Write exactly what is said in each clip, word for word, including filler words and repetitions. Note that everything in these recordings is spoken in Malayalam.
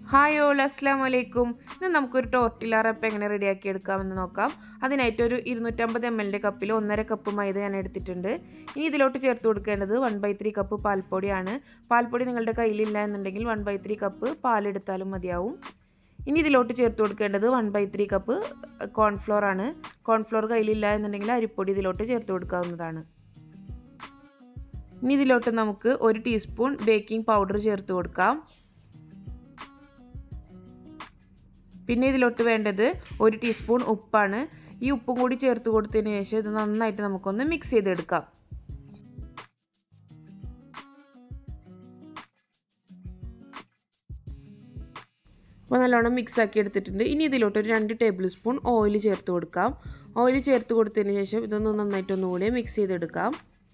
ഹായ് ഓൾ അസ്സലാമു അലൈക്കും. ഇന്ന് നമുക്കൊരു ടോർട്ടില്ല റെപ്പ് എങ്ങനെ റെഡിയാക്കി എടുക്കാമെന്ന് നോക്കാം. അതിനായിട്ട് ഒരു ഇരുന്നൂറ്റമ്പത് എം എല്ലിൻ്റെ കപ്പിൽ ഒന്നര കപ്പ് മൈദ ഞാൻ എടുത്തിട്ടുണ്ട്. ഇനി ഇതിലോട്ട് ചേർത്ത് കൊടുക്കേണ്ടത് വൺ ബൈ ത്രീ കപ്പ് പാൽപ്പൊടിയാണ്. പാൽപ്പൊടി നിങ്ങളുടെ കയ്യിലില്ല എന്നുണ്ടെങ്കിൽ വൺ ബൈ ത്രീ കപ്പ് പാലെടുത്താലും മതിയാവും. ഇനി ഇതിലോട്ട് ചേർത്ത് കൊടുക്കേണ്ടത് one by three cup cornflour ആണ്. കോൺഫ്ലോർ കയ്യിലില്ല എന്നുണ്ടെങ്കിൽ അരിപ്പൊടി ഇതിലോട്ട് ചേർത്ത് കൊടുക്കാവുന്നതാണ്. ഇനി ഇതിലോട്ട് നമുക്ക് ഒരു ടീസ്പൂൺ ബേക്കിംഗ് പൗഡർ ചേർത്ത് കൊടുക്കാം. പിന്നെ ഇതിലോട്ട് വേണ്ടത് ഒരു ടീസ്പൂൺ ഉപ്പാണ്. ഈ ഉപ്പും കൂടി ചേർത്ത് കൊടുത്തതിന് ശേഷം ഇത് നന്നായിട്ട് നമുക്കൊന്ന് മിക്സ് ചെയ്തെടുക്കാം. അപ്പോൾ നല്ലോണം മിക്സ് ആക്കി എടുത്തിട്ടുണ്ട്. ഇനി ഇതിലോട്ട് ഒരു രണ്ട് ടേബിൾ സ്പൂൺ ഓയിൽ ചേർത്ത് കൊടുക്കാം. ഓയിൽ ചേർത്ത് കൊടുത്തതിന് ശേഷം ഇതൊന്ന് നന്നായിട്ടൊന്നുകൂടി മിക്സ് ചെയ്തെടുക്കാം.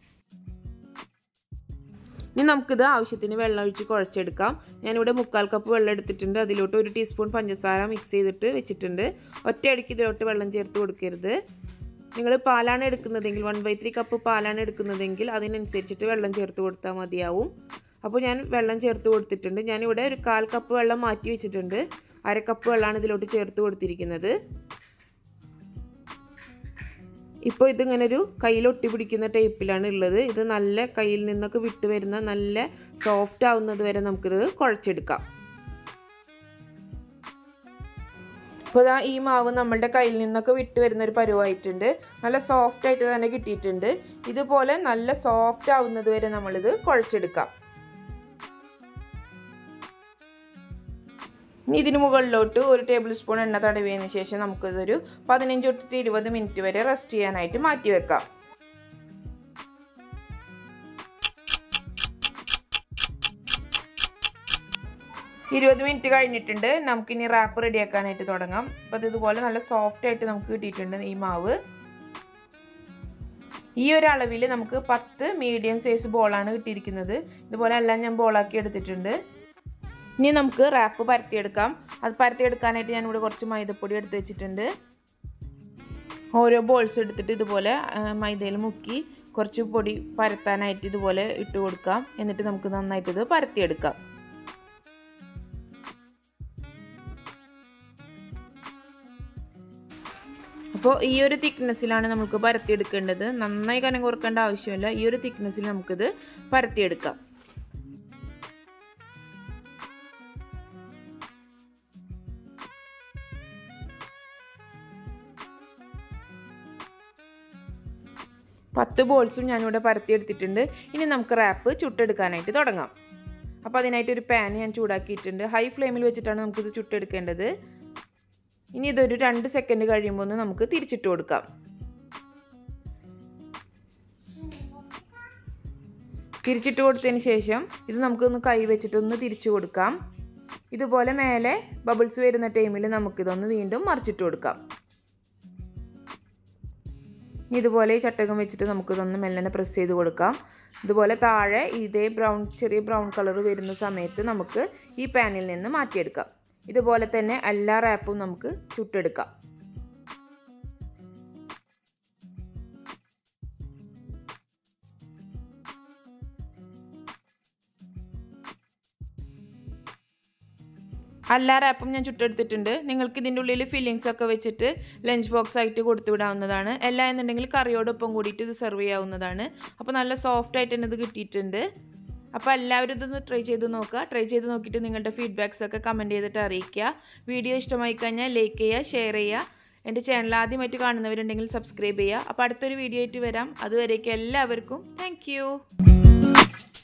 ഇനി നമുക്കിത് ആവശ്യത്തിന് വെള്ളം ഒഴിച്ച് കുഴച്ചെടുക്കാം. ഞാനിവിടെ മുക്കാൽ കപ്പ് വെള്ളം എടുത്തിട്ടുണ്ട്. അതിലോട്ട് ഒരു ടീസ്പൂൺ പഞ്ചസാര മിക്സ് ചെയ്തിട്ട് വെച്ചിട്ടുണ്ട്. ഒറ്റയടിക്ക് ഇതിലോട്ട് വെള്ളം ചേർത്ത് കൊടുക്കരുത്. നിങ്ങൾ പാലാണ് എടുക്കുന്നതെങ്കിൽ വൺ ബൈ ത്രീ കപ്പ് പാലാണ് എടുക്കുന്നതെങ്കിൽ അതിനനുസരിച്ചിട്ട് വെള്ളം ചേർത്ത് കൊടുത്താൽ മതിയാവും. അപ്പോൾ ഞാൻ വെള്ളം ചേർത്ത് കൊടുത്തിട്ടുണ്ട്. ഞാനിവിടെ ഒരു കാൽ കപ്പ് വെള്ളം മാറ്റി വെച്ചിട്ടുണ്ട്. അര കപ്പ് വെള്ളമാണ് ഇതിലോട്ട് ചേർത്ത് കൊടുത്തിരിക്കുന്നത്. ഇപ്പോൾ ഇതിങ്ങനെ ഒരു കയ്യിൽ ഒട്ടി പിടിക്കുന്ന ടൈപ്പിലാണ് ഉള്ളത്. ഇത് നല്ല കയ്യിൽ നിന്നൊക്കെ വിട്ട് വരുന്ന നല്ല സോഫ്റ്റ് ആവുന്നത് വരെ നമുക്കിത് കുഴച്ചെടുക്കാം. അപ്പോൾ ഇതാ ഈ മാവ് നമ്മളുടെ കയ്യിൽ നിന്നൊക്കെ വിട്ട് വരുന്ന ഒരു പരുവായിട്ടുണ്ട്. നല്ല സോഫ്റ്റ് ആയിട്ട് തന്നെ കിട്ടിയിട്ടുണ്ട്. ഇതുപോലെ നല്ല സോഫ്റ്റ് ആവുന്നത് വരെ നമ്മളിത് കുഴച്ചെടുക്കാം. ഇനി ഇതിന് മുകളിലോട്ട് ഒരു ടേബിൾ സ്പൂൺ എണ്ണ തടവിയതിന് ശേഷം നമുക്കിതൊരു പതിനഞ്ച് തൊട്ട് ഇരുപത് മിനിറ്റ് വരെ റെസ്റ്റ് ചെയ്യാനായിട്ട് മാറ്റി വെക്കാം. ഇരുപത് മിനിറ്റ് കഴിഞ്ഞിട്ടുണ്ട്. നമുക്കിനി റാപ്പ് റെഡിയാക്കാനായിട്ട് തുടങ്ങാം. അപ്പോൾ അത് ഇതുപോലെ നല്ല സോഫ്റ്റ് ആയിട്ട് നമുക്ക് കിട്ടിയിട്ടുണ്ട് ഈ മാവ്. ഈ ഒരു അളവിൽ നമുക്ക് പത്ത് മീഡിയം സൈസ് ബോളാണ് കിട്ടിയിരിക്കുന്നത്. ഇതുപോലെ എല്ലാം ഞാൻ ബോളാക്കി എടുത്തിട്ടുണ്ട്. ഇനി നമുക്ക് റാപ്പ് പരത്തിയെടുക്കാം. അത് പരത്തിയെടുക്കാനായിട്ട് ഞാനിവിടെ കുറച്ച് മൈദപ്പൊടി എടുത്ത് വെച്ചിട്ടുണ്ട്. ഓരോ ബോൾസ് എടുത്തിട്ട് ഇതുപോലെ മൈദയിൽ മുക്കി കുറച്ച് പൊടി പരത്താനായിട്ട് ഇതുപോലെ ഇട്ട് കൊടുക്കാം. എന്നിട്ട് നമുക്ക് നന്നായിട്ട് ഇത് പരത്തിയെടുക്കാം. അപ്പോൾ ഈ ഒരു തിക്നെസ്സിലാണ് നമുക്ക് പരത്തിയെടുക്കേണ്ടത്. നന്നായി കനം കുറക്കേണ്ട ആവശ്യമില്ല. ഈ ഒരു തിക്നെസ്സിൽ നമുക്കിത് പരത്തിയെടുക്കാം. പത്ത് ബോൾസും ഞാനിവിടെ പരത്തിയെടുത്തിട്ടുണ്ട്. ഇനി നമുക്ക് റാപ്പ് ചുട്ടെടുക്കാനായിട്ട് തുടങ്ങാം. അപ്പോൾ അതിനായിട്ട് ഒരു പാൻ ഞാൻ ചൂടാക്കിയിട്ടുണ്ട്. ഹൈ ഫ്ലെയിമിൽ വെച്ചിട്ടാണ് നമുക്കിത് ചുട്ടെടുക്കേണ്ടത്. ഇനി ഇതൊരു രണ്ട് സെക്കൻഡ് കഴിയുമ്പോൾ ഒന്ന് നമുക്ക് തിരിച്ചിട്ട് കൊടുക്കാം. തിരിച്ചിട്ട് കൊടുത്തതിന് ശേഷം ഇത് നമുക്കൊന്ന് കൈ വെച്ചിട്ടൊന്ന് തിരിച്ചു കൊടുക്കാം. ഇതുപോലെ മേലെ ബബിൾസ് വരുന്ന ടൈമിൽ നമുക്കിതൊന്ന് വീണ്ടും മറിച്ചിട്ട് കൊടുക്കാം. ഇതുപോലെ ഈ ചട്ടകം വെച്ചിട്ട് നമുക്കിതൊന്ന് മെല്ലനെ പ്രസ് ചെയ്ത് കൊടുക്കാം. ഇതുപോലെ താഴെ ഇതേ ബ്രൗൺ ചെറിയ ബ്രൗൺ കളർ വരുന്ന സമയത്ത് നമുക്ക് ഈ പാനിൽ നിന്ന് മാറ്റിയെടുക്കാം. ഇതുപോലെ തന്നെ എല്ലാ റാപ്പും നമുക്ക് ചുട്ടെടുക്കാം. എല്ലാ റാപ്പും ഞാൻ ചുട്ടെടുത്തിട്ടുണ്ട്. നിങ്ങൾക്ക് ഇതിൻ്റെ ഉള്ളിൽ ഫില്ലിങ്സ് ഒക്കെ വെച്ചിട്ട് ലഞ്ച് ബോക്സ് ആയിട്ട് കൊടുത്തു വിടാവുന്നതാണ്. എല്ലാം എന്നുണ്ടെങ്കിൽ കറിയോടൊപ്പം കൂടിയിട്ട് ഇത് സെർവ് ചെയ്യാവുന്നതാണ്. അപ്പോൾ നല്ല സോഫ്റ്റ് ആയിട്ട് തന്നെ ഇത് കിട്ടിയിട്ടുണ്ട്. അപ്പോൾ എല്ലാവരും ഇതൊന്ന് ട്രൈ ചെയ്ത് നോക്കുക. ട്രൈ ചെയ്ത് നോക്കിയിട്ട് നിങ്ങളുടെ ഫീഡ്ബാക്സ് ഒക്കെ കമൻറ്റ് ചെയ്തിട്ട് അറിയിക്കുക. വീഡിയോ ഇഷ്ടമായി കഴിഞ്ഞാൽ ലൈക്ക് ചെയ്യുക, ഷെയർ ചെയ്യുക. എൻ്റെ ചാനൽ ആദ്യമായിട്ട് കാണുന്നവരുണ്ടെങ്കിൽ സബ്സ്ക്രൈബ് ചെയ്യുക. അപ്പോൾ അടുത്തൊരു വീഡിയോ ആയിട്ട് വരാം. അതുവരേക്കും എല്ലാവർക്കും താങ്ക് യു.